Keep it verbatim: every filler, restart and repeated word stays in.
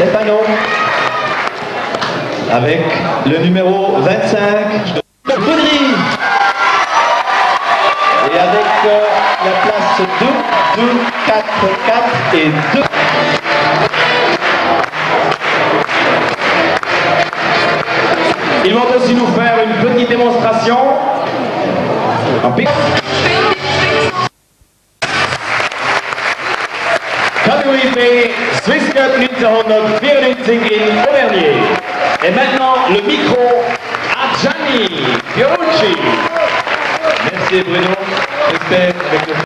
Stefano, avec le numéro vingt-cinq, Baudry. Et avec euh, la place deux, deux, quatre, quatre et deux. Ils vont aussi nous faire une petite démonstration en pic. Kategorie Swiss Cup neunzehnhundertvierundneunzig in Auvergne. Et maintenant le micro à Gianni Fiorucci. Merci Bruno. J'espère avec le